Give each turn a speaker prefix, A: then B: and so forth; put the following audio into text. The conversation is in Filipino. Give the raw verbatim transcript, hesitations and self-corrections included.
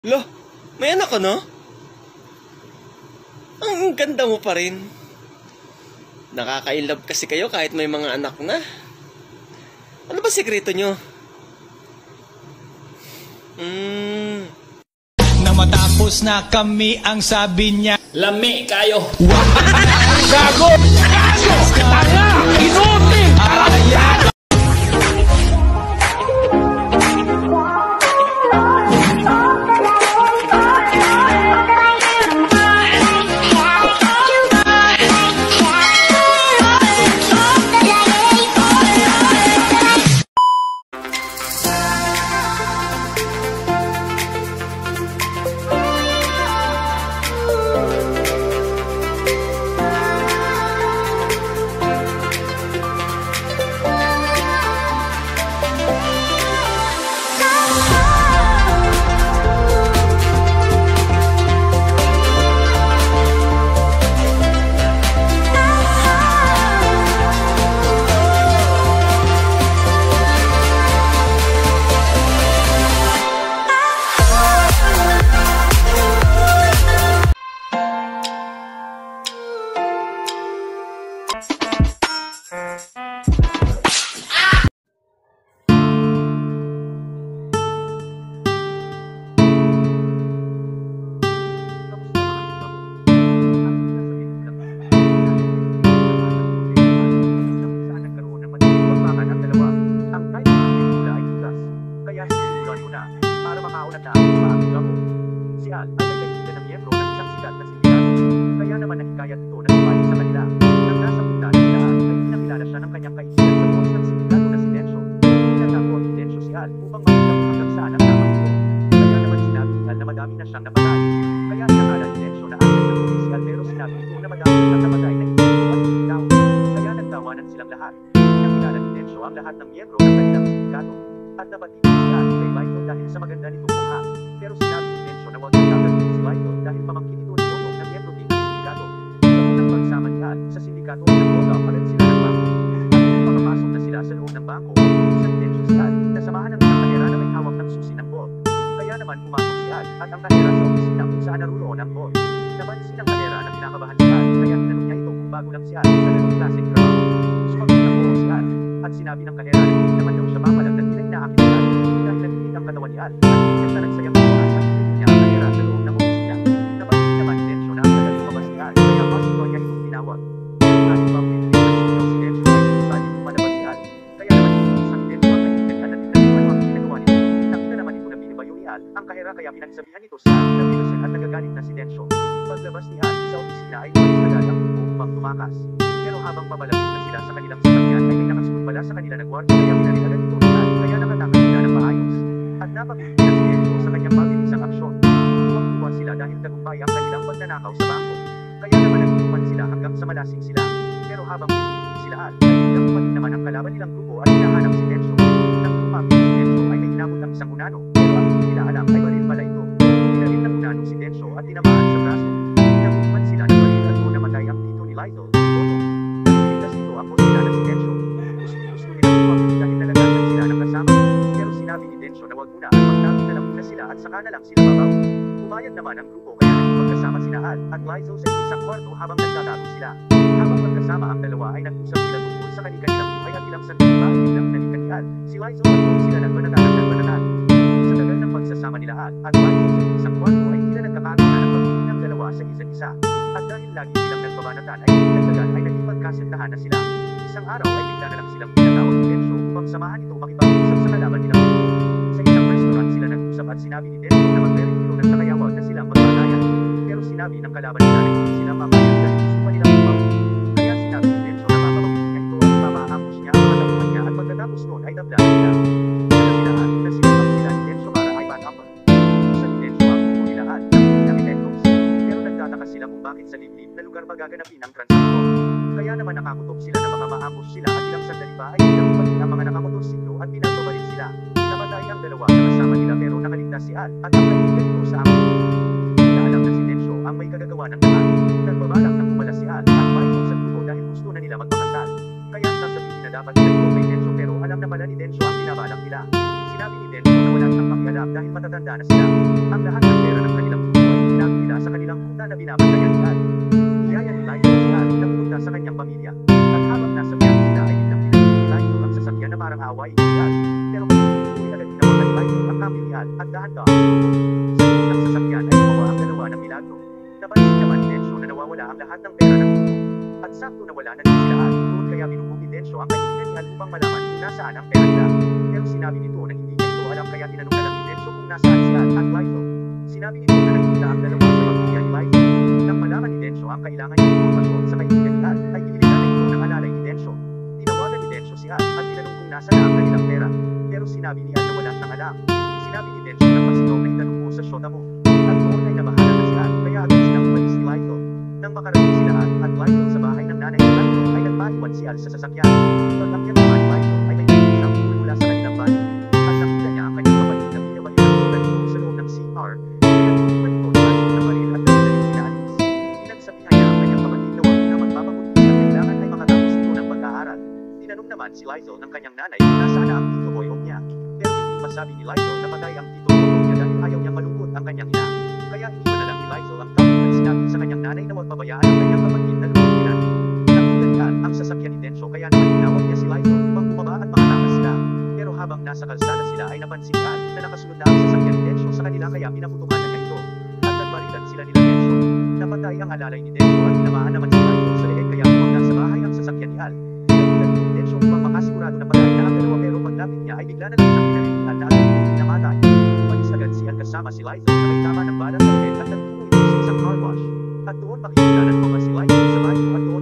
A: Loh, may anak ka na? Ang ganda mo pa rin. Nakaka-inlove kasi kayo kahit may mga anak na. Ano ba sikreto nyo? Hmm.
B: Na matapos na kami ang sabi niya,
C: lami kayo.
B: Gago! Gago! Tanga! Inuti! Ayan!
D: Para makaunat na ang maaming ako. Si Al ay may kaibigan na miyembro ng isang sikat na sindikato. Kaya naman nahikayat ito na sumali sa kanila. Nang nasa punta nila ay pinakilala siya ng kanyang kaibigan sa boss ng sindikato na si Densyo. Pinatako ni Densyo si Al upang makita kung hanggang saan ang tama ito. Kaya naman sinabi ni Al na madami na siyang napatay. Kaya nakala ni Densyo na agad na huli si Al pero sinabi ito na madami na siyang napatay na hindi ito at hindi tao. Kaya nagtawanan silang lahat. Pinakilala ni Densyo ang lahat ng miyembro ng kanilang sindikato. At napatigil si Al kay Vital dahil sa maganda nitong mukha. Pero sinabi ni Densyo na huwag nagkakaroon si Vital dahil pamangkin ito ni Toyo na miyembro din ng sindikato. Sa unang pagsama ni Al sa sindikato ay nakola pa rin sila ng bangko. At nung makapasok na sila sa loob ng bangko, sa ni Densyo si Al na samahan ng isang kahera na may hawak ng susi ng ball. Kaya naman pumasok si Al at ang kahera sa opisina kung saan naruroon ang ball. Napansin ng kahera na kinakabahan si Al kaya tinanong niya ito kung bago lang si Al sa ganong klaseng trabaho. Sumagot na po si Al at sinabi ng kahera na hindi naman daw siya mapalag na nila inaakit si Al dahil nagigit ang katawan ni Al at hindi niya siya nagsayang oras at pinito niya ang kahera sa loob ng opisina. Napansin naman ni Densyo na ang tagal lumabas ni Al kaya pasito niya itong tinawag. Pero kahit pa ulit din ang sinaw si Densyo ay hindi ba dito malabas si Al. Kaya naman inuusan ni Densyo ang kaibigan niya na tingnan kung ano ang ginagawa nito. Nakita naman ito na binibayo ni Al ang kahera kaya pinagsabihan nito si Al na binusin at nagagalit na si Densyo. Paglabas ni Al sa opisina ay tumalis agad ang grupo upang tumakas. Pero habang papalapit na sila sa kanilang sasakyan ay may nakasunod pala sa kanila na gwardiya kaya pinaril agad ito ni Al kaya nakatakas sila ng maayos. At napabilis na si Densyo sa kanyang mabilisang aksyon. Tuwang-tuwa sila dahil tagumpay ang kanilang pagnanakaw sa bangko. Kaya naman nagtutuman sila hanggang sa malasing sila. Pero habang pumipili sila Al, ay biglang dumating naman ang kalaban nilang grupo at hinahanap si Densyo. Nang lumapit si Densyo ay may hinabot ng isang unano, pero ang hindi nila alam ay baril pala ito. Pinaril ng unano si Densyo at tinamaan sa braso. Pinagtutuman sila ng baril at doon namatay ang tito ni Lytle, si Toto. Nagligtas ito ang boss nila na si Densyo. Gusto-gusto nilang tumawid dahil nalagasan sila ng kasama. Pero sinabi ni Densyo na wag muna at magnabi na lang muna sila at saka na lang sila babawi. Pumayag naman ang grupo kaya naging magkasama sina Al at Lytle sa isang kwarto habang nagtatago sila. Habang magkasama ang dalawa ay nag-usap sila tungkol sa kanilang buhay at ilang sandali ba ay biglang nalikan ni Al. Si Lytle at doon sila nagbanatan at nagbanatan. Sa tagal ng pagsasama nila Al at Lytle sa isang kwarto ay tila nagkakaroon na ng pagtingin ng dalawa sa isa't isa. At dahil lagi silang nagbabanatan ay hindi nagtagal ay naging magkasintahan na sila. Isang araw ay bigla na lang silang pinatawag ni Densyo upang samahan ito makipag-usap sa kalaban nilang grupo. Sa isang restaurant sila nag-usap at sinabi ni Densyo na mag-retiro na siya kaya wag na silang magpanayan. Pero sinabi ng kalaban nila na hindi sila papayag dahil gusto pa nilang tumawi. Kaya sinabi ni Densyo na papapagin niya ito at mamaambush niya ang mga tauhan niya at pagkatapos noon ay tabla nila. Pinagbilaan na sinapag sila ni Densyo para ay pan-upper. Sa ni Densyo ang grupo nila Al ng pinakitectos. Pero nagtataka sila kung bakit sa liblib na lugar magaganapin ang transaksyon. Kaya naman nakakutob sila na baka ma-ambush sila at ilang sandali pa ay biglang dumating ang mga nakamotorsiklo at pinagbabaril sila. Namatay ang dalawa na kasama nila pero nakaligtas si Al at ang kaibigan ito sa ambush. Hindi nila alam na si Densyo ang may kagagawa ng lahat. Nagbabalak na pumala si Al at Vital sa grupo dahil gusto na nila magpakasal. Kaya sasabihin na dapat nila ito kay Densyo pero alam na pala ni Densyo ang binabalak nila. Sinabi ni Densyo na wala siyang pakialam dahil matatanda na sila. Ang lahat ng pera ng kanilang tubo ay itinago nila sa kanilang kuta na binabantayan ni Al. Niyaya ni Lyle si Al na pumunta sa kanyang pamilya. At habang nasa biyahe sila ay biglang pinagin ni Lyle ang sasakyan na parang aawain ni Al. Pero magtutuloy agad tinawagan ni Lyle ang cambio ni Al at dahan-dahan. Sa loob ng sasakyan ay gumawa ang dalawa ng milagro. Napansin naman ni Densyo na nawawala ang lahat ng pera ng tubo. At sakto nawala na din sila Al. Doon kaya binubuo ni Densyo ang kaibigan ni Al upang malaman kung nasaan ang pera nila. Pero sinabi nito na hindi niya ito alam kaya tinanong na lang ni Densyo kung nasaan si Al at Lyle. Sinabi nito na nagpunta ang dalawa sa pamilya ni Lyle. Nang malaman ni Densyo ang kailangan niyang impormasyon sa kaibigan ni Al, ay binili na ito ng alalay ni Densyo. Tinawagan ni Densyo si Al at tinanong kung nasa na ang kanilang pera. Pero sinabi ni Al na wala siyang alam. Sinabi ni Densyo na pasigaw na itanong mo sa syota mo. At noon ay nabahala na si Al kaya agad silang umalis ni Lyle. Nang makarating sila Al at Lyle sa bahay ng nanay ni Lyle ay nagpaiwan si Al sa sasakyan. Pag-akyat naman ni Lyle ay may tingin siyang tungkol mula sa kanilang bahay. At nakita niya ang kanyang kapatid na binabahiwan ito na dito sa loob ng C R. Kaya tinipan ito ni Lyle ng baril at dali-dali pinaalis. Pinagsabihan niya ang kanyang kapatid na huwag na magpapabuti at kailangan ay makatapos ito ng pag-aaral. Tinanong naman si Lyle ng kanyang nanay kung nasaan na ang tito boyong niya. Pero hindi masabi ni Lyle na patay ang tito boyong niya dahil ayaw niyang malungkot ang kanyang ina. Kaya iniwan na lang ni Lyle ang topic at sinabi sa kanyang nanay na huwag pabayaan ang kanyang kapatid na lumukinan. Nakita niya ang sasakyan ni Densyo kaya naman tinawag niya si Lyle upang bumaba at makatakas sila. Pero habang nasa kalsada sila ay napansin ni Al na nakasunod na ang sasakyan ni Densyo sa kanila kaya pinaputukan na niya ito. At nagbarilan sila nila Densyo. Napatay ang alalay ni Densyo at tinamaan naman si Lyle sa leeg kaya pumunta sa bahay ang sasakyan ni Al. Pinagulat ni Densyo upang makasigurado na patay na ang dalawa pero paglapit niya ay bigla na lang siyang pinalig ni Al na agad hindi namatay. Umalis agad si Al kasama si Lyle na may tama ng bala sa leeg at nagtungo ito sa isang car wash. At doon makikita ng mga si Lyle sa bahay at doon